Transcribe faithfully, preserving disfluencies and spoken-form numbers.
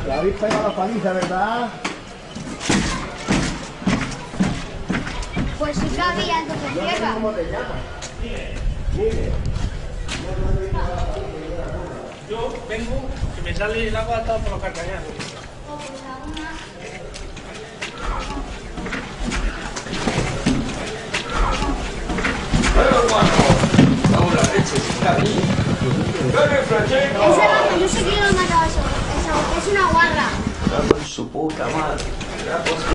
Te habéis pegado la paliza, ¿verdad? Pues sí que había, entonces llega. ¿Cómo te llamas? Mire. Yo vengo, que me sale el agua hasta por los carcañanos. O pues a una... Ahora, leche, está bien. ¡Dale, Francesco! Ese gato, no sé quién lo ha matado eso. Esa- Es una guarra. Su puta madre.